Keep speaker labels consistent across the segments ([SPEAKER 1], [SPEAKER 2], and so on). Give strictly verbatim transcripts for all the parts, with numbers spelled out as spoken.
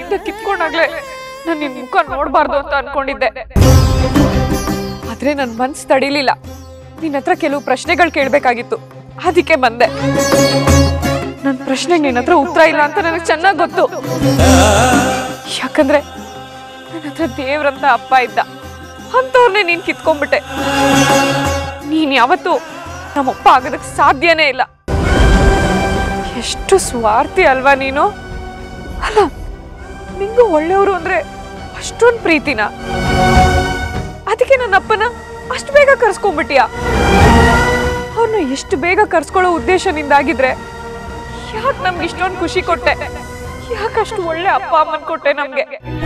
[SPEAKER 1] ಕೈಯಿಂದ ಕಿತ್ಕೊಂಡಾಗ್ಲೇ ನಾನು ನಿನ್ ಮುಖ ನೋಡ್ಬಾರ್ದು ಅಂತ ಅನ್ಕೊಂಡಿದ್ದೆ. ಆದ್ರೆ ನನ್ ಮನ್ಸ್ ತಡಿಲಿಲ್ಲ. ನಿನ್ನ ಹತ್ರ ಕೆಲವು ಪ್ರಶ್ನೆಗಳು ಕೇಳ್ಬೇಕಾಗಿತ್ತು, ಅದಕ್ಕೆ ಬಂದೆ. ನನ್ ಪ್ರಶ್ನೆಗೆ ನಿನ್ನ ಹತ್ರ ಉತ್ತರ ಇಲ್ಲ ಅಂತ ನನಗೆ ಚೆನ್ನಾಗಿ ಗೊತ್ತು. ಯಾಕಂದ್ರೆ ನನ್ನ ಹತ್ರ ದೇವ್ರಂತ ಅಪ್ಪ ಇದ್ದ, ಅಂತವ್ರನ್ನೇ ನೀನ್ ಕಿತ್ಕೊಂಡ್ಬಿಟ್ಟೆ. ನೀನ್ ಯಾವತ್ತೂ ನಮ್ಮಪ್ಪ ಆಗೋದಕ್ಕೆ ಸಾಧ್ಯನೇ ಇಲ್ಲ. ಎಷ್ಟು ಸ್ವಾರ್ಥಿ ಅಲ್ವಾ ನೀನು? ಅಲ್ಲ, ನಿಂಗೂ ಒಳ್ಳೆಯವರು ಅಂದ್ರೆ ಅಷ್ಟೊಂದು ಪ್ರೀತಿನ? ಅದಕ್ಕೆ ನನ್ನ ಅಪ್ಪನ ಅಷ್ಟು ಬೇಗ ಕರ್ಸ್ಕೊಂಡ್ಬಿಟ್ಟಿಯಾ? ಅವ್ರನ್ನ ಎಷ್ಟು ಬೇಗ ಕರ್ಸ್ಕೊಳ್ಳೋ ಉದ್ದೇಶ ನಿಂದಾಗಿದ್ರೆ ಯಾಕೆ ನಮ್ಗೆ ಇಷ್ಟೊಂದು ಖುಷಿ ಕೊಟ್ಟೆ? ಯಾಕಷ್ಟು ಒಳ್ಳೆ ಅಪ್ಪ ಅಮ್ಮನ್ ಕೊಟ್ಟೆ ನಮ್ಗೆ?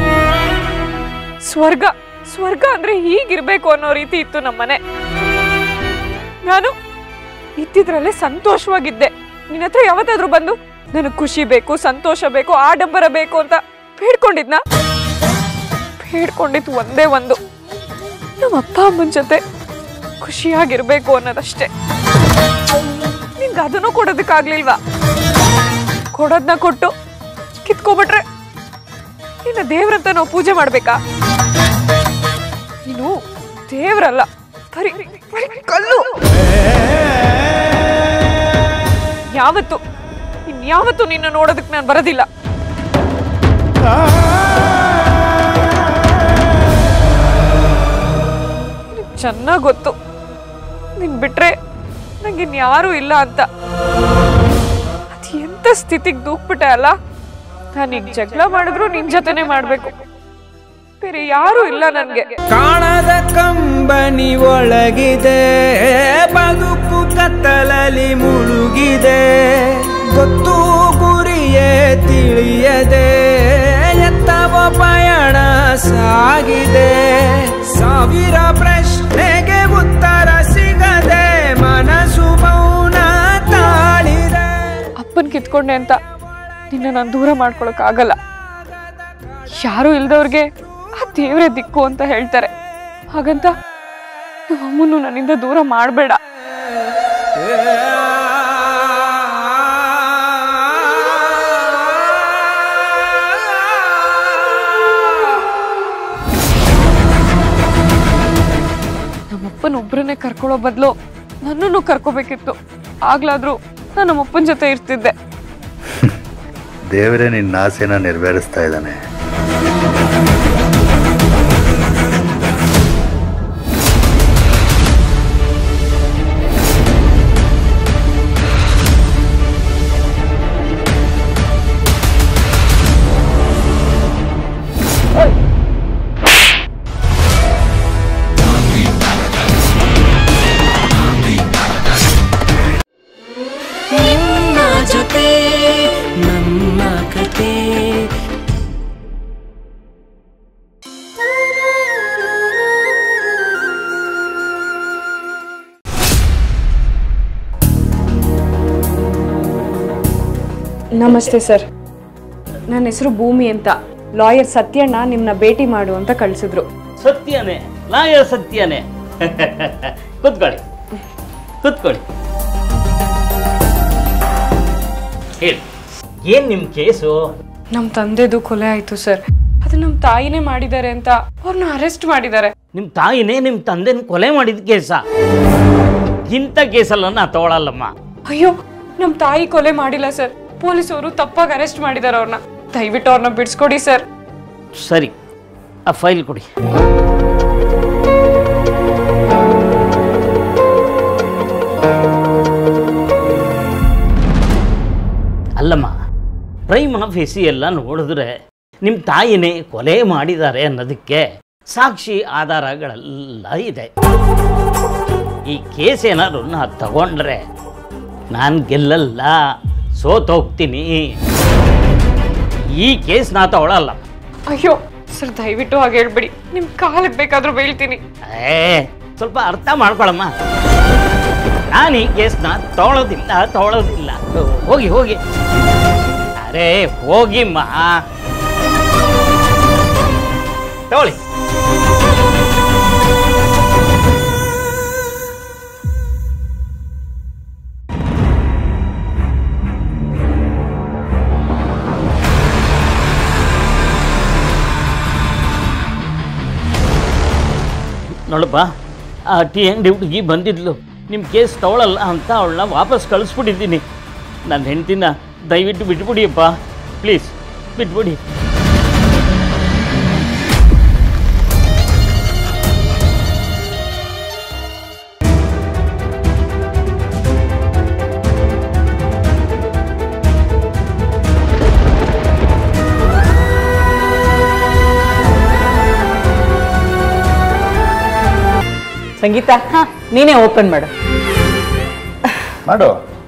[SPEAKER 1] ಸ್ವರ್ಗ ಸ್ವರ್ಗ ಅಂದ್ರೆ ಹೀಗಿರ್ಬೇಕು ಅನ್ನೋ ರೀತಿ ಇತ್ತು ನಮ್ಮನೆ. ನಾನು ಇದ್ದಿದ್ರಲ್ಲೇ ಸಂತೋಷವಾಗಿದ್ದೆ. ನಿನ್ನ ಹತ್ರ ಯಾವತ್ತಾದ್ರೂ ಬಂದು ನನಗೆ ಖುಷಿ ಬೇಕು, ಸಂತೋಷ ಬೇಕು, ಆಡಂಬರ ಬೇಕು ಅಂತ ಬೇಡ್ಕೊಂಡಿದ್ನ? ಬೇಡ್ಕೊಂಡಿತ್ತು ಒಂದೇ ಒಂದು, ನಮ್ಮ ಅಪ್ಪ ಅಮ್ಮನ ಜೊತೆ ಖುಷಿಯಾಗಿರ್ಬೇಕು ಅನ್ನೋದಷ್ಟೇ. ನಿನ್ಗೆ ಅದನ್ನು ಕೊಡೋದಕ್ಕಾಗ್ಲಿಲ್ವಾ? ಕೊಡೋದನ್ನ ಕೊಟ್ಟು ಕಿತ್ಕೊಬಿಟ್ರೆ ನಿನ್ನ ದೇವ್ರಂತ ನಾವು ಪೂಜೆ ಮಾಡ್ಬೇಕಾ? ನೀನು ದೇವ್ರಲ್ಲ, ಬರೀ ಕಲ್ಲು. ಯಾವತ್ತು ಇನ್ಯಾವತ್ತು ನಿನ್ನ ನೋಡೋದಕ್ಕೆ ನಾನು ಬರೋದಿಲ್ಲ. ಚೆನ್ನಾಗಿ ಗೊತ್ತು ನಿನ್ ಬಿಟ್ರೆ ನಂಗಿನ್ಯಾರೂ ಇಲ್ಲ ಅಂತ. ಅದು ಎಂತ ಸ್ಥಿತಿಗೆ ದೂಕ್ಬಿಟ್ಟೆ ಅಲ್ಲ. ನಾನೀಗ ಜಗಳ ಮಾಡಿದ್ರು ನಿನ್ ಜೊತೆನೆ ಮಾಡ್ಬೇಕು, ಬೇರೆ ಯಾರು ಇಲ್ಲ ನನ್ಗೆ.
[SPEAKER 2] ಕಾಣದ ಕಂಬನಿ ಒಳಗಿದೆ, ಬದುಕು ಕತ್ತಲಲ್ಲಿ ಮುಳುಗಿದೆ, ಗೊತ್ತು ಗುರಿಯೇ ತಿಳಿಯದೆ ಎತ್ತವ ಪಯಣ ಸಾಗಿದೆ. ಸಾವಿರ ಪ್ರಶ್ನೆಗೆ ಉತ್ತರ ಸಿಗದೆ ಮನಸ್ಸು ಮೌನ ತಾಳಿದೆ.
[SPEAKER 1] ಅಪ್ಪನ್ ಕಿತ್ಕೊಂಡೆ ಅಂತ ನಿನ್ನ ನಾನು ದೂರ ಮಾಡ್ಕೊಳಕ್ ಆಗಲ್ಲ. ಯಾರು ಇಲ್ದವ್ರಿಗೆ ಆ ದೇವ್ರೇ ದಿಕ್ಕು ಅಂತ ಹೇಳ್ತಾರೆ. ಹಾಗಂತ ನಮ್ಮನ್ನು ನನ್ನಿಂದ ದೂರ ಮಾಡಬೇಡ. ನಮ್ಮಪ್ಪನ ಒಬ್ಬರನ್ನೇ ಕರ್ಕೊಳ್ಳೋ ಬದಲು ನನ್ನನ್ನು ಕರ್ಕೋಬೇಕಿತ್ತು. ಆಗ್ಲಾದ್ರೂ ನಾನು ನಮ್ಮಪ್ಪನ ಜೊತೆ ಇರ್ತಿದ್ದೆ.
[SPEAKER 3] ದೇವರೇ ನಿನ್ನ ಆಸೆನ ನೆರವೇರಿಸ್ತಾ ಇದ್ದಾನೆ.
[SPEAKER 1] ನಮಸ್ತೆ ಸರ್, ನನ್ನ ಹೆಸರು ಭೂಮಿ ಅಂತ. ಲಾಯರ್ ಸತ್ಯಣ್ಣ ನಿಮ್ಮನ್ನ ಭೇಟಿ ಮಾಡು ಅಂತ ಕಳಿಸಿದ್ರು.
[SPEAKER 4] ಸತ್ಯನೇ? ಲಾಯರ್ ಸತ್ಯನೇ? ಕೂತ್ಕೊಳ್ಳಿ ಕೂತ್ಕೊಳ್ಳಿ. ಹೇಳಿ, ಏನ್ ನಿಮ್ ಕೇಸು?
[SPEAKER 1] ನಮ್ಮ ತಂದೆದು ಕೊಲೆ ಆಯ್ತು ಸರ್. ಅದು ನಮ್ಮ ತಾಯಿನೇ ಮಾಡಿದ್ದಾರೆ ಅಂತ ಅವ್ರನ್ನ ಅರೆಸ್ಟ್ ಮಾಡಿದ್ದಾರೆ.
[SPEAKER 4] ನಿಮ್ ತಾಯಿನೇ ನಿಮ್ ತಂದೆನ ಕೊಲೆ ಮಾಡಿದ ಕೇಸ? ಇಂಥ ಕೇಸಲ್ಲ ನಾ ತಗೊಳಲ್ಲಮ್ಮ.
[SPEAKER 1] ಅಯ್ಯೋ, ನಮ್ಮ ತಾಯಿ ಕೊಲೆ ಮಾಡಿಲ್ಲ ಸರ್. ಪೊಲೀಸರು ತಪ್ಪಾಗಿ ಅರೆಸ್ಟ್ ಮಾಡಿದ್ದಾರೆ ಅವ್ರನ್ನ. ದಯವಿಟ್ಟು ಅವ್ರನ್ನ ಬಿಡಿಸ್ಕೊಡಿ ಸರ್.
[SPEAKER 4] ಸರಿ, ಆ ಫೈಲ್ ಕೊಡಿ. ಅಲ್ಲಮ್ಮ, ಪ್ರೈಮ್ ಆಫೀಸಿ ಎಲ್ಲ ನೋಡಿದ್ರೆ ನಿಮ್ಮ ತಾಯಿನೇ ಕೊಲೆ ಮಾಡಿದ್ದಾರೆ ಅನ್ನೋದಕ್ಕೆ ಸಾಕ್ಷಿ ಆಧಾರಗಳೆಲ್ಲ ಇದೆ. ಈ ಕೇಸ್ ಏನಾದ್ರು ನಾ ತಗೊಂಡ್ರೆ ನಾನು ಗೆಲ್ಲಲ್ಲ, ಸೋತೋಗ್ತೀನಿ. ಈ ಕೇಸ್ ನಾ ತಗೊಳಲ್ಲ.
[SPEAKER 1] ಅಯ್ಯೋ ಸರ್, ದಯವಿಟ್ಟು ಹಾಗೆ ಹೇಳ್ಬೇಡಿ. ನಿಮ್ ಕಾಲಕ್ಕೆ ಬೇಕಾದ್ರೂ ಬೀಳ್ತೀನಿ.
[SPEAKER 4] ಏ ಸ್ವಲ್ಪ ಅರ್ಥ ಮಾಡ್ಕೊಳಮ್ಮ. ನಾನು ಈ ಕೇಸ್ನ ತಗೊಳ್ಳೋದಿಲ್ಲ ತಗೊಳ್ಳೋದಿಲ್ಲ ಹೋಗಿ ಹೋಗಿ. ಅರೆ ಹೋಗಿಮ್ಮ, ತಗೊಳ್ಳಿ. ನೋಡಪ್ಪ, ಆ ಟಿ ಅಂಗಡಿ ಹುಡುಗಿ ಬಂದಿದ್ಲು, ನಿಮ್ಮ ಕೇಸ್ ತಗೊಳ್ಳಲ್ಲ ಅಂತ ಅವಳನ್ನ ವಾಪಸ್ ಕಳಿಸ್ಬಿಟ್ಟಿದ್ದೀನಿ. ನನ್ನ ಹೆಂಡ್ತಿನ ದಯವಿಟ್ಟು ಬಿಟ್ಬಿಡಿಯಪ್ಪ, ಪ್ಲೀಸ್ ಬಿಟ್ಬಿಡಿ.
[SPEAKER 5] ಸಂಗೀತ, ನೀನೇ ಓಪನ್ ಮಾಡು.
[SPEAKER 3] ಮಾಡು.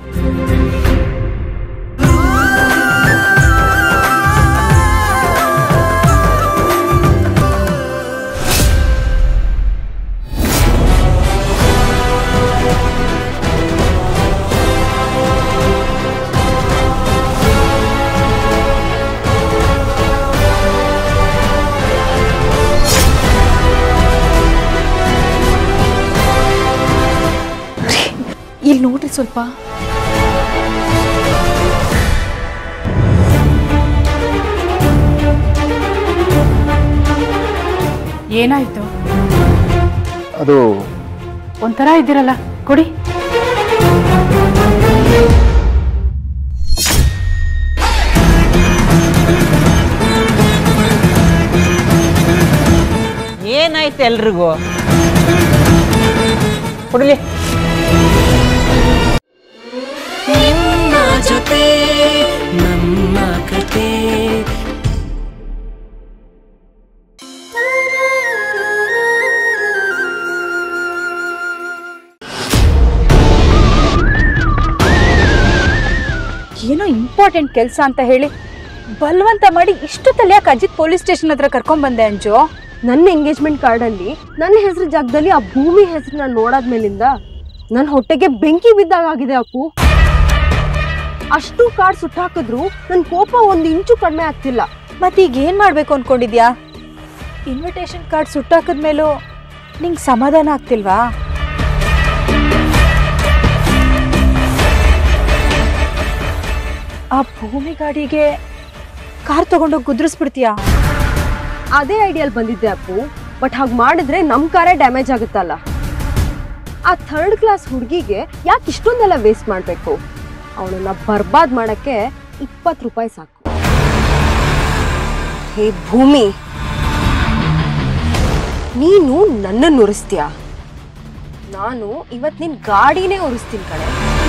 [SPEAKER 1] ಇಲ್ಲಿ ನೋಡ್ರಿ ಸ್ವಲ್ಪ.
[SPEAKER 6] ಏನಾಯ್ತು?
[SPEAKER 3] ಅದು
[SPEAKER 6] ಒಂಥರ ಇದ್ದೀರಲ್ಲ, ಕೊಡಿ.
[SPEAKER 5] ಏನಾಯ್ತು ಎಲ್ರಿಗೂ? ಕೊಡಲಿ.
[SPEAKER 7] ನಿಮ್ಮ ಜೊತೆ ನಮ್ಮ ಕತೆ.
[SPEAKER 6] ಏನೋ ಇಂಪಾರ್ಟೆಂಟ್ ಕೆಲಸ ಅಂತ ಹೇಳಿ ಬಲವಂತ ಮಾಡಿ ಇಷ್ಟೊತ್ತಲ್ಲಿ ಯಾಕೆ ಅಜಿತ್ ಪೊಲೀಸ್ ಸ್ಟೇಷನ್ ಹತ್ರ ಕರ್ಕೊಂಡ್ ಬಂದೆ ಅಂಜು?
[SPEAKER 8] ನನ್ನ ಎಂಗೇಜ್ಮೆಂಟ್ ಕಾರ್ಡಲ್ಲಿ ನನ್ನ ಹೆಸರು ಜಾಗದಲ್ಲಿ ಆ ಭೂಮಿ ಹೆಸರನ್ನ ನೋಡಾದ್ಮೇಲಿಂದ ನನ್ನ ಹೊಟ್ಟೆಗೆ ಬೆಂಕಿ ಬಿದ್ದಾಗಿದೆ ಅಪ್ಪು. ಅಷ್ಟು ಕಾರ್ಡ್ ಸುಟ್ಟಾಕಿದ್ರು ನನ್ನ ಕೋಪ ಒಂದು ಇಂಚು ಕಡಿಮೆ ಆಗ್ತಿಲ್ಲ.
[SPEAKER 6] ಮತ್ತೀಗ ಏನ್ ಮಾಡ್ಬೇಕು ಅನ್ಕೊಂಡಿದ್ಯಾ? ಇನ್ವಿಟೇಷನ್ ಕಾರ್ಡ್ ಸುಟ್ಟಾಕದ್ಮೇಲೂ ನಿಂಗೆ ಸಮಾಧಾನ ಆಗ್ತಿಲ್ವಾ? ಆ ಭೂಮಿ ಗಾಡಿಗೆ ಕಾರ್ ತಗೊಂಡೋಗಿ ಗುದ್ರಿಸ್ಬಿಡ್ತೀಯಾ?
[SPEAKER 8] ಅದೇ ಐಡಿಯಾಲ್ ಬಂದಿದ್ದೆ ಅಪ್ಪು. ಬಟ್ ಹಾಗೆ ಮಾಡಿದ್ರೆ ನಮ್ಮ ಕಾರೇ ಡ್ಯಾಮೇಜ್ ಆಗುತ್ತಲ್ಲ. ಆ ಥರ್ಡ್ ಕ್ಲಾಸ್ ಹುಡುಗಿಗೆ ಯಾಕೆ ಇಷ್ಟೊಂದೆಲ್ಲ ವೇಸ್ಟ್ ಮಾಡಬೇಕು? ಅವಳನ್ನ ಬರ್ಬಾದ್ ಮಾಡಕ್ಕೆ ಇಪ್ಪತ್ತು ರೂಪಾಯಿ ಸಾಕು. ಹೇ ಭೂಮಿ, ನೀನು ನನ್ನನ್ನು ಉರಿಸ್ತೀಯ, ನಾನು ಇವತ್ತು ನಿನ್ ಗಾಡಿನೇ ಉರಿಸ್ತೀನಿ ಕಣೆ.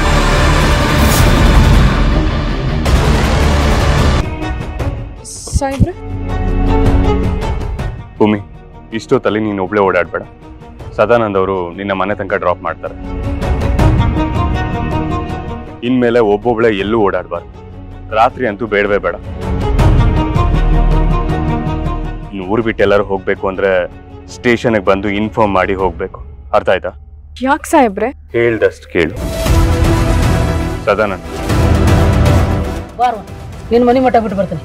[SPEAKER 1] ಸಾಯಿಬ್ರೆ,
[SPEAKER 9] ಭೂಮಿ, ಇಷ್ಟೊತ್ತಲ್ಲಿ ನೀನು ಒಬ್ಳೆ ಓಡಾಡಬೇಡ. ಸದಾನಂದ್ ಅವರು ನಿನ್ನ ಮನೆ ತನಕ ಡ್ರಾಪ್ ಮಾಡ್ತಾರೆ. ಇನ್ಮೇಲೆ ಒಬ್ಬೊಬ್ಳೆ ಎಲ್ಲೂ ಓಡಾಡಬಾರ್ದು. ರಾತ್ರಿ ಅಂತೂ ಬೇಡವೇ ಬೇಡ. ಇನ್ನು ಊರು ಬಿಟ್ಟು ಎಲ್ಲರೂ ಹೋಗ್ಬೇಕು ಅಂದ್ರೆ ಸ್ಟೇಷನ್ಗೆ ಬಂದು ಇನ್ಫಾರ್ಮ್ ಮಾಡಿ ಹೋಗ್ಬೇಕು. ಅರ್ಥ ಆಯ್ತಾ?
[SPEAKER 1] ಯಾಕೆ ಸಾಹೇಬ್ರೆ?
[SPEAKER 9] ಹೇಳ್ದಷ್ಟು ಕೇಳು. ಸದಾನಂದ್,
[SPEAKER 5] ಬಾರು, ನಿನ್ನ ಮನೆ ಮಟ್ಟ ಬಿಟ್ಟು ಬರ್ತೀನಿ.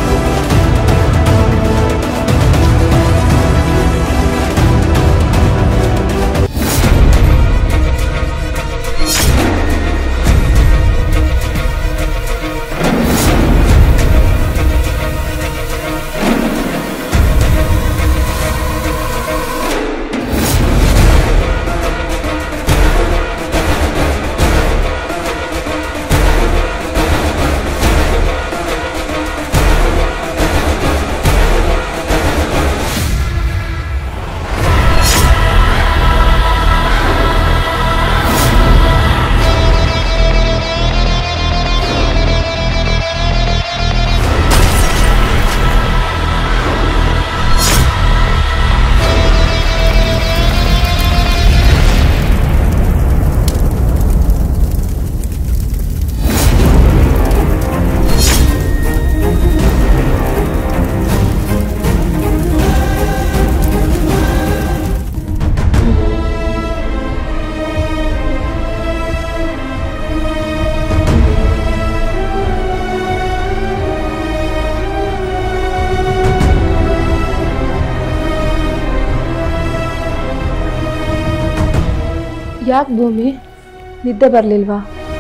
[SPEAKER 1] ಯಾಕೆ ಭೂಮಿ, ನಿದ್ದೆ ಬರಲಿಲ್ವಾ?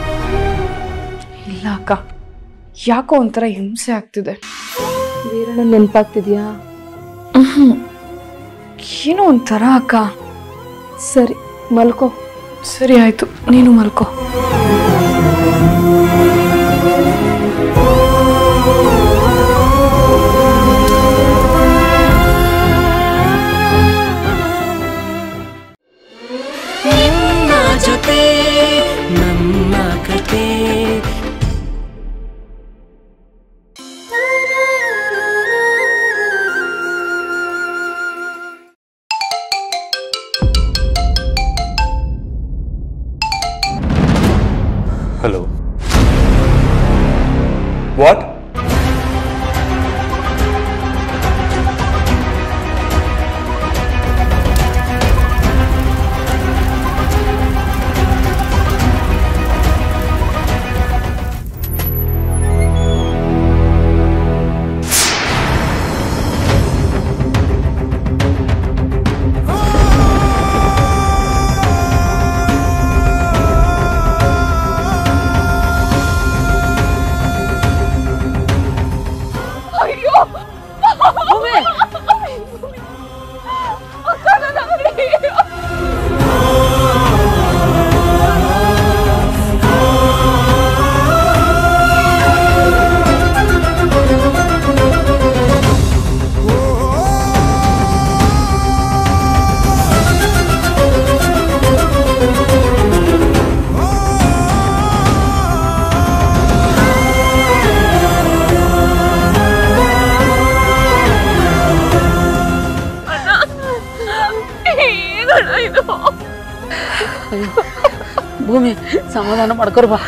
[SPEAKER 1] ಇಲ್ಲ ಅಕ್ಕ, ಯಾಕೋ ಒಂಥರ ಹಿಂಸೆ ಆಗ್ತಿದೆ.
[SPEAKER 8] ವೀರಣ್ಣ ನೆನಪಾಗ್ತಿದ್ಯಾ?
[SPEAKER 1] ಏನೋ ಒಂಥರ ಅಕ್ಕ.
[SPEAKER 8] ಸರಿ ಮಲ್ಕೋ.
[SPEAKER 1] ಸರಿ ಆಯ್ತು, ನೀನು ಮಲ್ಕೋ.
[SPEAKER 7] ನಿಮ್ಮ ಜೊತೆ ನಮ್ಮ ಕತೆ.
[SPEAKER 9] Hello, what?
[SPEAKER 5] ಭೂಮಿ ಸಮಾಧಾನ ಮಾಡ್ಕೊರ್ ಬಾ.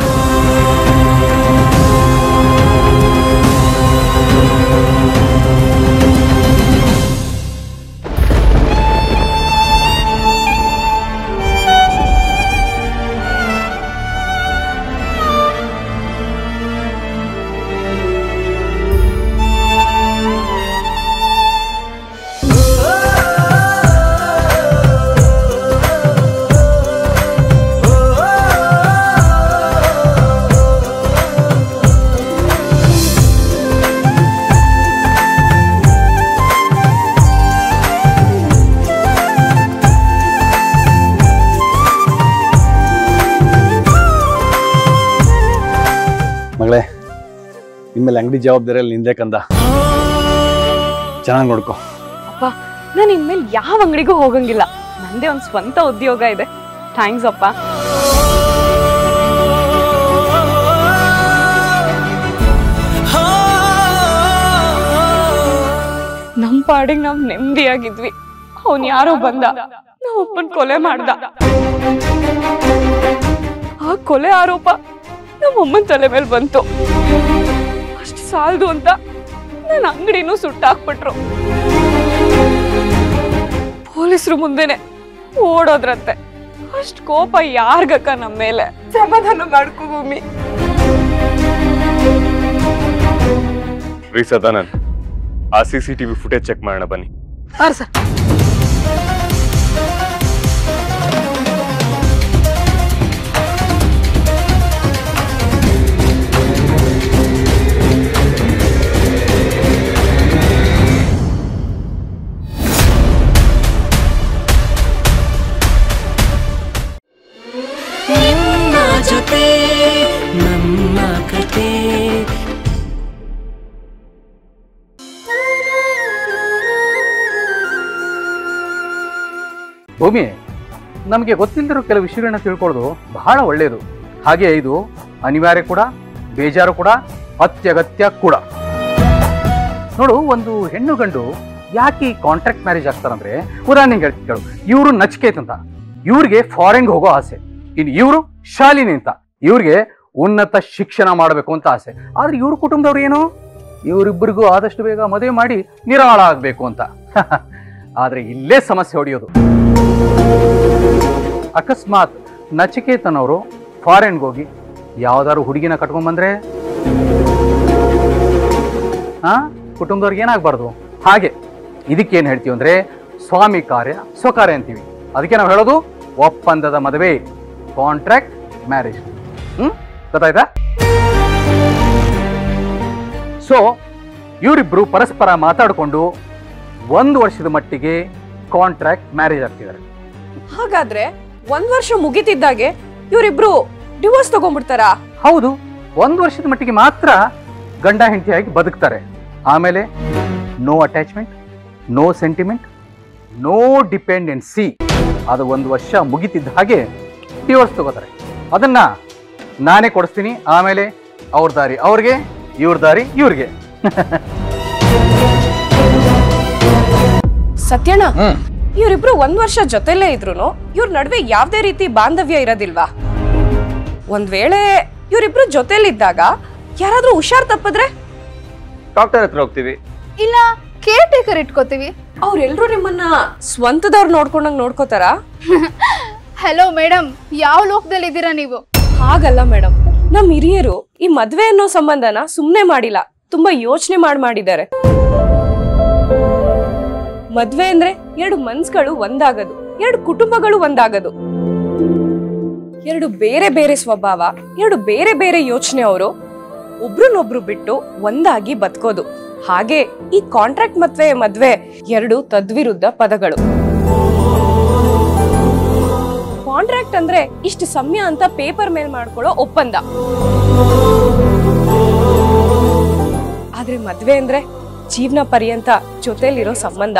[SPEAKER 3] ಮಗಳೇ, ನಿಮ್ಮಲ್ಲಿ ಅಂಗಡಿ ಜವಾಬ್ದಾರಿಯಲ್ಲಿ ನಿಂದೆ ಕಂದ, ಚೆನ್ನಾಗಿ ನೋಡ್ಕೊ.
[SPEAKER 1] ಅಪ್ಪ, ನಾನು ಇನ್ಮೇಲೆ ಯಾವ ಅಂಗಡಿಗೂ ಹೋಗಂಗಿಲ್ಲ. ನಂದೇ ಒಂದು ಸ್ವಂತ ಉದ್ಯೋಗ ಇದೆ. ಥ್ಯಾಂಕ್ಸ್ ಅಪ್ಪ. ನಮ್ ಪಾಡಿಗೆ ನಾವ್ ನೆಮ್ಮದಿಯಾಗಿದ್ವಿ. ಅವನ್ ಯಾರೋ ಬಂದ, ನಾವ್ ಒಬ್ಬನ್ ಕೊಲೆ ಮಾಡ್ದ. ಆ ಕೊಲೆ ಆರೋಪ ನಮ್ಮಮ್ಮನ ತಲೆ ಮೇಲೆ ಬಂತು. ಅಷ್ಟು ಸಾಲದು ಅಂತ ನನ್ನ ಅಂಗಡಿನೂ ಸುಟ್ಟಾಕ್ಬಿಟ್ರು. ಪೊಲೀಸರು ಮುಂದೆನೆ ಓಡೋದ್ರಂತೆ. ಅಷ್ಟು ಕೋಪ ಯಾರ್ಗಕ್ಕ ನಮ್ಮ ಮೇಲೆ? ಸಮಾಧಾನ ಮಾಡ್ಕೋ ಭೂಮಿ.
[SPEAKER 9] ರೀ ಸದಾನಂದ್, ಆ C C TV footage check ಮಾಡೋಣ ಬನ್ನಿ.
[SPEAKER 5] ಹಾಂ ಸರ್.
[SPEAKER 7] ನಿಮ್ಮ ಜೊತೆ ನಮ್ಮ ಕತೆ.
[SPEAKER 3] ಭೂಮಿ, ನಮಗೆ ಗೊತ್ತಿಲ್ಲದಿರೋ ಕೆಲವು ವಿಷಯಗಳನ್ನ ತಿಳ್ಕೊಳ್ಳೋದು ಬಹಳ ಒಳ್ಳೆಯದು. ಹಾಗೆ ಇದು ಅನಿವಾರ್ಯ ಕೂಡ, ಬೇಜಾರು ಕೂಡ, ಅತ್ಯಗತ್ಯ ಕೂಡ. ನೋಡು, ಒಂದು ಹೆಣ್ಣು ಗಂಡು ಯಾಕೆ ಕಾಂಟ್ರಾಕ್ಟ್ ಮ್ಯಾರೇಜ್ ಆಗ್ತಾರಂದ್ರೆ, ಉದಾಹರಣೆಗೆ ಹೇಳ್ತೀನಿ ಕೇಳು. ಇವರು ನಚಿಕೇತ್ ಅಂತ, ಇವ್ರಿಗೆ ಫಾರಿನ್ಗೆ ಹೋಗೋ ಆಸೆ. ಇನ್ನು ಇವರು ಶಾಲಿನಿ ಅಂತ, ಇವ್ರಿಗೆ ಉನ್ನತ ಶಿಕ್ಷಣ ಮಾಡಬೇಕು ಅಂತ ಆಸೆ. ಆದ್ರೆ ಇವ್ರ ಕುಟುಂಬದವ್ರು ಏನು, ಇವರಿಬ್ಬರಿಗೂ ಆದಷ್ಟು ಬೇಗ ಮದುವೆ ಮಾಡಿ ನಿರಾಳ ಆಗ್ಬೇಕು ಅಂತ. ಆದ್ರೆ ಇಲ್ಲೇ ಸಮಸ್ಯೆ ಹೊಡೆಯೋದು. ಅಕಸ್ಮಾತ್ ನಚಿಕೇತನವರು ಫಾರಿನ್ಗೆ ಹೋಗಿ ಯಾವ್ದಾದ್ರು ಹುಡುಗಿನ ಕಟ್ಕೊಂಡ್ಬಂದ್ರೆ ಹಾ ಕುಟುಂಬದವ್ರಿಗೆ ಏನಾಗಬಾರ್ದು. ಹಾಗೆ ಇದಕ್ಕೇನು ಹೇಳ್ತೀವಿ ಅಂದ್ರೆ ಸ್ವಾಮಿ ಕಾರ್ಯ ಸ್ವಕಾರ್ಯ ಅಂತೀವಿ. ಅದಕ್ಕೆ ನಾವು ಹೇಳೋದು ಒಪ್ಪಂದದ ಮದುವೆ, ಕಾಂಟ್ರಾಕ್ಟ್ ಮ್ಯಾರೇಜ್. ಹ್ಮ್ ಗೊತ್ತಾಯ್ತಾ? ಸೊ ಇವರಿಬ್ರು ಪರಸ್ಪರ ಮಾತಾಡಿಕೊಂಡು ಒಂದು ವರ್ಷದ ಮಟ್ಟಿಗೆ ಕಾಂಟ್ರಾಕ್ಟ್ ಮ್ಯಾರೇಜ್ ಆಗ್ತಿದ್ದಾರೆ.
[SPEAKER 1] ಹಾಗಾದ್ರೆ ಒಂದ್ ವರ್ಷ ಮುಗಿತಿದ್ದಾಗೆ ಇವರಿಬ್ರು ಡಿವೋರ್ಸ್ ತಗೊಂಡ್ಬಿಡ್ತಾರಾ?
[SPEAKER 3] ಹೌದು, ಒಂದು ವರ್ಷದ ಮಟ್ಟಿಗೆ ಮಾತ್ರ ಗಂಡ ಹೆಂಡತಿಯಾಗಿ ಬದುಕ್ತಾರೆ. ಆಮೇಲೆ no attachment, no sentiment, no dependency. ಅದು ಒಂದು ವರ್ಷ ಮುಗಿತಿದ್ದ ಹಾಗೆ ಡಿವೋರ್ಸ್ ತಗೋತಾರೆ. ಅದನ್ನ ನಾನೇ ಕೊಡಿಸ್ತೀನಿ. ಆಮೇಲೆ ಅವ್ರ ದಾರಿ ಅವ್ರಿಗೆ, ಇವ್ರ ದಾರಿ ಇವ್ರಿಗೆ.
[SPEAKER 1] ಸತ್ಯಣ್ಣ, ಇವರಿಬ್ರು ಒಂದ್ ವರ್ಷ ಜೊತೆಲೇ ಇದ್ರು ಇವ್ರ ನಡುವೆ ಯಾವ್ದೇ ರೀತಿ ಬಾಂಧವ್ಯ ಇರೋದಿಲ್ವಾ? ಒಂದ್ ವೇಳೆ ಇವರಿಬ್ರು ಜೊತೆಲಿದ್ದಾಗ ಯಾರಾದ್ರೂ ಹುಷಾರ್ ತಪ್ಪಿದ್ರೆ
[SPEAKER 10] ಡಾಕ್ಟರ್ ಹತ್ರ ಹೋಗ್ತೀವಿ,
[SPEAKER 11] ಇಲ್ಲ ಕೇರ್ ಟೇಕರ್ ಇಟ್ಕೋತೀವಿ.
[SPEAKER 1] ಅವ್ರೆಲ್ರೂ ನಿಮ್ಮನ್ನ ಸ್ವಂತದವ್ರು ನೋಡ್ಕೊಂಡಂಗ್ ನೋಡ್ಕೋತಾರ?
[SPEAKER 11] ಹಲೋ ಮೇಡಮ್, ಯಾವ ಲೋಕದಲ್ಲಿ ಇದ್ದೀರಾ ನೀವು?
[SPEAKER 1] ಹಾಗಲ್ಲ ಮೇಡಮ್, ನಮ್ ಹಿರಿಯರು ಈ ಮದ್ವೆ ಅನ್ನೋ ಸಂಬಂಧನ ಸುಮ್ನೆ ಮಾಡಿಲ್ಲ, ತುಂಬಾ ಯೋಚನೆ ಮಾಡಿ ಮಾಡಿದ್ದಾರೆ. ಮದ್ವೆ ಅಂದ್ರೆ ಎರಡು ಮನ್ಸ್ಗಳು ಒಂದಾಗದು, ಎರಡು ಕುಟುಂಬಗಳು ಒಂದಾಗದು, ಎರಡು ಬೇರೆ ಬೇರೆ ಸ್ವಭಾವ, ಎರಡು ಬೇರೆ ಬೇರೆ ಯೋಚನೆ ಅವರು ಒಬ್ರನ್ನೊಬ್ರು ಬಿಟ್ಟು ಒಂದಾಗಿ ಬದುಕೋದು. ಹಾಗೆ ಈ ಕಾಂಟ್ರಾಕ್ಟ್ ಮದ್ವೆ ಮದ್ವೆ ಎರಡು ತದ್ವಿರುದ್ಧ ಪದಗಳು. ಕಾಂಟ್ರಾಕ್ಟ್ ಅಂದ್ರೆ ಇಷ್ಟು ಸಮಯ ಅಂತ ಪೇಪರ್ ಮೇಲ್ ಮಾಡ್ಕೊಳ್ಳೋ ಒಪ್ಪಂದ. ಆದ್ರೆ ಮದ್ವೆ ಅಂದ್ರೆ ಜೀವನ ಪರ್ಯಂತ ಜೊತೆಲಿರೋ ಸಂಬಂಧ.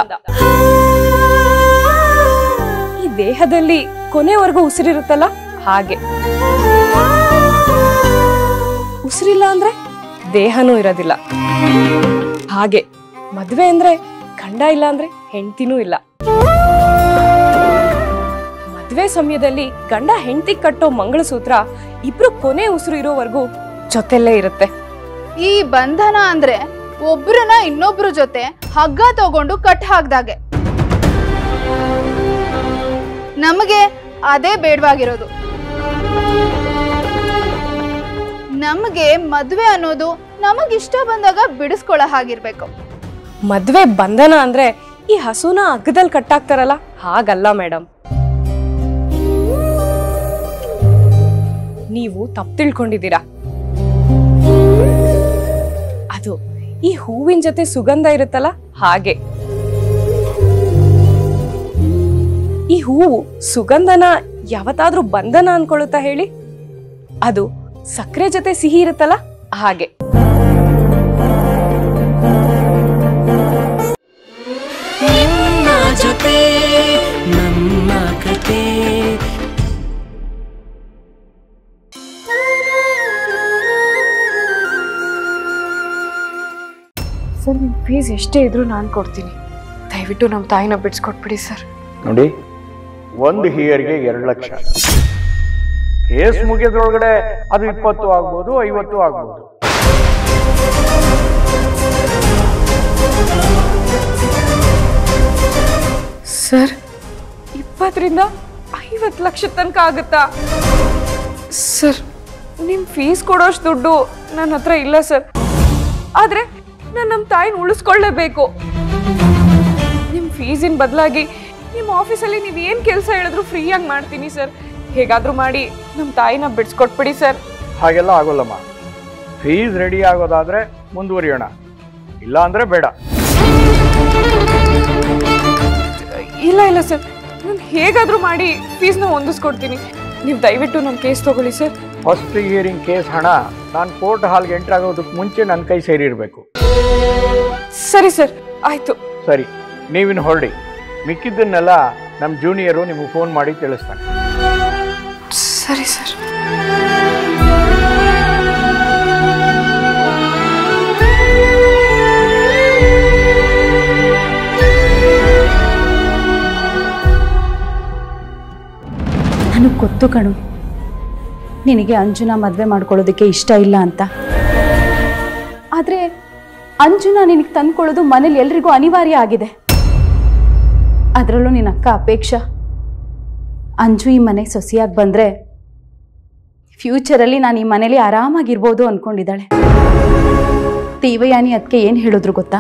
[SPEAKER 1] ಈ ದೇಹದಲ್ಲಿ ಕೊನೆವರೆಗೂ ಉಸಿರಿರುತ್ತಲ್ಲ ಹಾಗೆ. ಉಸಿರಿಲ್ಲ ಅಂದ್ರೆ ದೇಹನೂ ಇರೋದಿಲ್ಲ. ಹಾಗೆ ಮದ್ವೆ ಅಂದ್ರೆ ಗಂಡ ಇಲ್ಲ ಅಂದ್ರೆ ಹೆಂಡತಿನೂ ಇಲ್ಲ. ಮದ್ವೆ ಸಮಯದಲ್ಲಿ ಗಂಡ ಹೆಂಡತಿ ಕಟ್ಟೋ ಮಂಗಳಸೂತ್ರ ಇಬ್ರು ಕೊನೆ ಉಸಿರು ಇರೋವರೆಗೂ ಜೊತೆಲ್ಲೇ ಇರುತ್ತೆ.
[SPEAKER 11] ಈ ಬಂಧನ ಅಂದ್ರೆ ಒಬ್ರನ್ನ ಇನ್ನೊಬ್ರ ಜೊತೆ ಹಗ್ಗ ತಗೊಂಡು ಕಟ್ ಹಾಕ್ದಾಗೆ. ನಮಗೆ ಅದೇ ಬೇಡವಾಗಿರೋದು. ನಮಗೆ ಮದ್ವೆ ಅನ್ನೋದು ನಮಗಿಷ್ಟ ಬಂದಾಗ ಬಿಡಿಸ್ಕೊಳ್ಳೋ ಹಾಗಿರ್ಬೇಕು.
[SPEAKER 1] ಮದ್ವೆ ಬಂಧನ ಅಂದ್ರೆ ಈ ಹಸುನ ಹಗ್ಗದಲ್ಲಿ ಕಟ್ಟಾಕ್ತಾರಲ್ಲ ಹಾಗಲ್ಲ ಮೇಡಮ್. ನೀವು ತಪ್ಪು ತಿಳ್ಕೊಂಡಿದ್ದೀರಾ. ಅದು ಈ ಹೂವಿನ ಜೊತೆ ಸುಗಂಧ ಇರುತ್ತಲ್ಲ ಹಾಗೆ. ಈ ಹೂವು ಸುಗಂಧನ ಯಾವತ್ತಾದ್ರೂ ಬಂಧನ ಅನ್ಕೊಳ್ಳುತ್ತಾ ಹೇಳಿ? ಅದು ಸಕ್ಕರೆ ಜೊತೆ ಸಿಹಿ ಇರುತ್ತಲ್ಲ ಹಾಗೆ.
[SPEAKER 7] ನಿಮ್ಮ ಜೊತೆ ನಮ್ಮ ಕತೆ.
[SPEAKER 1] ಸರ್, ನಿಮ್ ಫೀಸ್ ಎಷ್ಟೇ ಇದ್ರು ನಾನು ಕೊಡ್ತೀನಿ. ದಯವಿಟ್ಟು ನಮ್ಮ ತಾಯಿನ ಬಿಡಿಸ್ಕೊಟ್ಬಿಡಿ ಸರ್.
[SPEAKER 10] ನೋಡಿ, ಒಂದು ಹಿಯರ್ಗೆ ಎರಡು ಲಕ್ಷ. ಕೇಸ್ ಮುಗಿಯೋದ್ರೊಳಗಡೆ ಅದು ಇಪ್ಪತ್ತು ಆಗ್ಬೋದು, ಐವತ್ತು ಆಗ್ಬೋದು.
[SPEAKER 1] ಸರ್, ಇಪ್ಪತ್ತರಿಂದ ಐವತ್ತು ಲಕ್ಷ ತನಕ ಆಗುತ್ತಾ? ಸರ್, ನಿಮ್ ಫೀಸ್ ಕೊಡೋಷ್ಟು ದುಡ್ಡು ನನ್ನ ಹತ್ರ ಇಲ್ಲ ಸರ್. ಆದ್ರೆ ನಾನು ನಮ್ಮ ತಾಯಿನ ಉಳಿಸ್ಕೊಳ್ಳೇಬೇಕು. ನಿಮ್ ಫೀಸಿನ ಬದಲಾಗಿ ನಿಮ್ಮ ಆಫೀಸಲ್ಲಿ ನೀವು ಏನ್ ಕೆಲಸ ಹೇಳಿದ್ರು ಫ್ರೀಯಾಗಿ ಮಾಡ್ತೀನಿ ಸರ್. ಹೇಗಾದ್ರೂ ಮಾಡಿ ನಮ್ಮ ತಾಯಿನ ಬಿಡಿಸ್ಕೊಟ್ಬಿಡಿ ಸರ್.
[SPEAKER 10] ಹಾಗೆಲ್ಲ ಆಗೋಲ್ಲಮ್ಮ. ಫೀಸ್ ರೆಡಿ ಆಗೋದಾದ್ರೆ ಮುಂದುವರಿಯೋಣ, ಇಲ್ಲ ಅಂದ್ರೆ ಬೇಡ.
[SPEAKER 1] ಇಲ್ಲ ಇಲ್ಲ ಸರ್, ನಾನು ಹೇಗಾದ್ರೂ ಮಾಡಿ ಫೀಸ್ನ ಹೊಂದಿಸ್ಕೊಡ್ತೀನಿ. ನೀವು ದಯವಿಟ್ಟು ನಮ್ಮ ಕೇಸ್ ತಗೊಳ್ಳಿ ಸರ್.
[SPEAKER 10] ಫಸ್ಟ್ ಹಿಯರಿಂಗ್ ಕೇಸ್ ಹಣ ನಾನು ಕೋರ್ಟ್ ಹಾಲ್ಗೆ ಎಂಟ್ರ್ ಆಗೋದಕ್ಕೆ ಮುಂಚೆ ನನ್ನ ಕೈ ಸೇರಿರಬೇಕು.
[SPEAKER 1] ಸರಿ ಸರ್, ಆಯ್ತು.
[SPEAKER 10] ಸರಿ, ನೀವಿನ್ನು ಹೊರಡಿ. ಮಿಕ್ಕಿದ್ದನ್ನೆಲ್ಲ ನಮ್ಮ ಜೂನಿಯರು ನಿಮಗೆ ಫೋನ್ ಮಾಡಿ ತಿಳಿಸ್ತಾನೆ.
[SPEAKER 1] ಸರಿ ಸರ್.
[SPEAKER 6] ನನಗೆ ಗೊತ್ತು ಕಣು, ನಿನಗೆ ಅಂಜುನ ಮದುವೆ ಮಾಡ್ಕೊಳ್ಳೋದಕ್ಕೆ ಇಷ್ಟ ಇಲ್ಲ ಅಂತ. ಆದರೆ ಅಂಜುನ ನಿನಗೆ ತಂದ್ಕೊಳ್ಳೋದು ಮನೇಲಿ ಎಲ್ರಿಗೂ ಅನಿವಾರ್ಯ ಆಗಿದೆ. ಅದರಲ್ಲೂ ನಿನ್ನ ಅಕ್ಕ ಅಪೇಕ್ಷಾ ಅಂಜು ಈ ಮನೆಗೆ ಸೊಸೆಯಾಗಿ ಬಂದರೆ ಫ್ಯೂಚರಲ್ಲಿ ನಾನು ಈ ಮನೇಲಿ ಆರಾಮಾಗಿರ್ಬೋದು ಅಂದ್ಕೊಂಡಿದ್ದಾಳೆ. ದೇವಯಾನಿ ಅದಕ್ಕೆ ಏನು ಹೇಳಿದ್ರು ಗೊತ್ತಾ?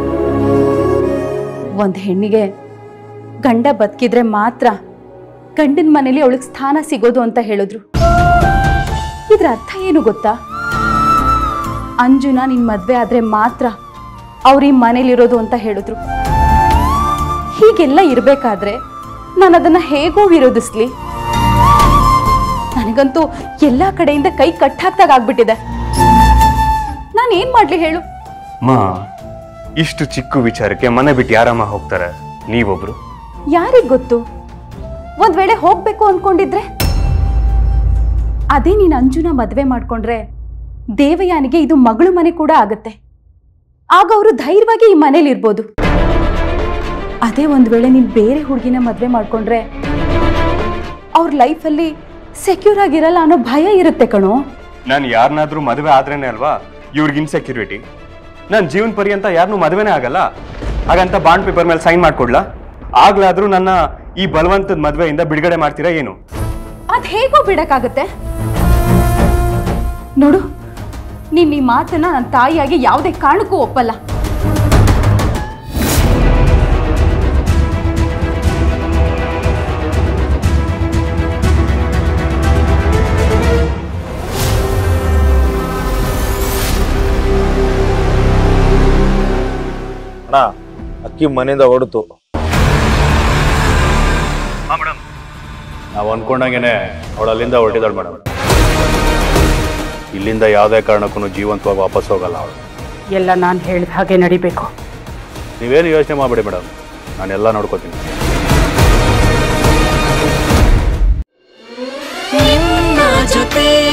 [SPEAKER 6] ಒಂದು ಹೆಣ್ಣಿಗೆ ಗಂಡ ಬದುಕಿದ್ರೆ ಮಾತ್ರ ಗಂಡನ ಮನೇಲಿ ಅವಳಿಗೆ ಸ್ಥಾನ ಸಿಗೋದು ಅಂತ ಹೇಳಿದ್ರು. ಇದ್ರ ಅರ್ಥ ಏನು ಗೊತ್ತಾ? ಅಂಜುನ ನಿನ್ ಮದ್ವೆ ಆದ್ರೆ ಮಾತ್ರ ಅವ್ರ ಈ ಮನೇಲಿರೋದು ಅಂತ ಹೇಳಿದ್ರು. ಹೀಗೆಲ್ಲ ಇರ್ಬೇಕಾದ್ರೆ ನಾನು ಅದನ್ನ ಹೇಗೋ ವಿರೋಧಿಸ್ಲಿ? ನನಗಂತೂ ಎಲ್ಲಾ ಕಡೆಯಿಂದ ಕೈ ಕಟ್ಟಾಕ್ದಾಗ ಆಗ್ಬಿಟ್ಟಿದೆ. ನಾನು ಏನ್ ಮಾಡ್ಲಿ ಹೇಳು?
[SPEAKER 9] ಮಾ, ಇಷ್ಟು ಚಿಕ್ಕ ವಿಚಾರಕ್ಕೆ ಮನೆ ಬಿಟ್ಟು ಯಾರಮ್ಮ ಹೋಗ್ತಾರೆ? ನೀವೊಬ್ರು.
[SPEAKER 6] ಯಾರಿಗ್ ಗೊತ್ತು? ಒಂದ್ ವೇಳೆ ಹೋಗ್ಬೇಕು ಅನ್ಕೊಂಡಿದ್ರೆ? ಅದೇ ನೀನ್ ಅಂಜುನ ಮದ್ವೆ ಮಾಡ್ಕೊಂಡ್ರೆ ದೇವಯಾನಿಗೆ ಇದು ಮಗಳು ಮನೆ ಕೂಡ ಆಗತ್ತೆ. ಆಗ ಅವರು ಧೈರ್ಯವಾಗಿ ಈ ಮನೇಲಿ ಇರ್ಬೋದು. ಅದೇ ಒಂದ್ ವೇಳೆ ನೀನ್ ಬೇರೆ ಹುಡುಗಿನ ಮದ್ವೆ ಮಾಡ್ಕೊಂಡ್ರೆ ಅವ್ರ ಲೈಫಲ್ಲಿ ಸೆಕ್ಯೂರ್ ಆಗಿರಲ್ಲ ಅನ್ನೋ ಭಯ ಇರುತ್ತೆ ಕಣೋ.
[SPEAKER 9] ನಾನು ಯಾರನ್ನಾದ್ರೂ ಮದುವೆ ಆದ್ರೇನೆ ಅಲ್ವಾ ಇವ್ರಿಗೆ ಇನ್ಸೆಕ್ಯೂರಿಟಿ. ನಾನು ಜೀವನ ಪರ್ಯಂತ ಯಾರನ್ನೂ ಮದುವೆನೇ ಆಗಲ್ಲ. ಹಾಗಂತ ಬಾಂಡ್ ಪೇಪರ್ ಮೇಲೆ ಸೈನ್ ಮಾಡ್ಕೊಡ್ಲಾ? ಆಗ್ಲಾದ್ರೂ ನನ್ನ ಈ ಬಲವಂತದ ಮದುವೆಯಿಂದ ಬಿಡುಗಡೆ ಮಾಡ್ತೀರಾ ಏನು?
[SPEAKER 6] ಅದ್ ಹೇಗೋ ಬಿಡಕ್ಕಾಗತ್ತೆ? ನೋಡು, ನೀನ್ ಈ ಮಾತನ್ನ ನನ್ನ ತಾಯಿಯಾಗಿ ಯಾವುದೇ ಕಾರಣಕ್ಕೂ ಒಪ್ಪಲ್ಲ.
[SPEAKER 12] ಅಣ್ಣ, ಅಕ್ಕಿ ಮನೆಯಿಂದ ಹೊರಡ್ತು. ನಾವು ಅನ್ಕೊಂಡಂಗೆನೆ ಅವಳು ಅಲ್ಲಿಂದ ಹೊರಟಿದ್ದಾಳು ಮೇಡಮ್. ಇಲ್ಲಿಂದ ಯಾವುದೇ ಕಾರಣಕ್ಕೂ ಜೀವಂತವಾಗಿ ವಾಪಸ್ ಹೋಗಲ್ಲ ಅವಳು.
[SPEAKER 6] ಎಲ್ಲ ನಾನು ಹೇಳಿದ ಹಾಗೆ ನಡಿಬೇಕು.
[SPEAKER 12] ನೀವೇನು ಯೋಚನೆ ಮಾಡಬೇಡಿ ಮೇಡಮ್, ನಾನೆಲ್ಲ ನೋಡ್ಕೋತೀನಿ.
[SPEAKER 7] ನಿನ್ನ ಜೊತೆ